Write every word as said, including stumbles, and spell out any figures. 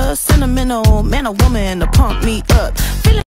sentimental man or woman to pump me up. Feeling